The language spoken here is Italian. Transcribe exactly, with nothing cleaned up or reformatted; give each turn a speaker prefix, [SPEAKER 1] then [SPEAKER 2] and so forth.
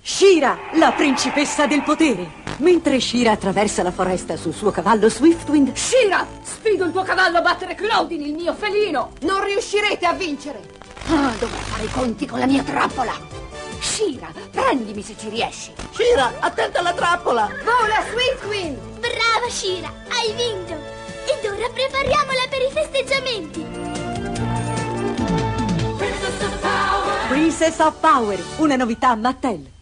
[SPEAKER 1] Shira, la principessa del potere. Mentre Shira attraversa la foresta sul suo cavallo Swiftwind...
[SPEAKER 2] Shira, sfido il tuo cavallo a battere Claudine, il mio felino.
[SPEAKER 3] Non riuscirete a vincere.
[SPEAKER 2] Ah, dovrò fare i conti con la mia trappola. Shira, prendimi se ci riesci.
[SPEAKER 4] Shira, attenta alla trappola.
[SPEAKER 3] Vola, Swiftwind.
[SPEAKER 5] Brava, Shira, hai vinto. Ed ora prepariamola per i festeggiamenti.
[SPEAKER 1] Princess of Power, una novità Mattel.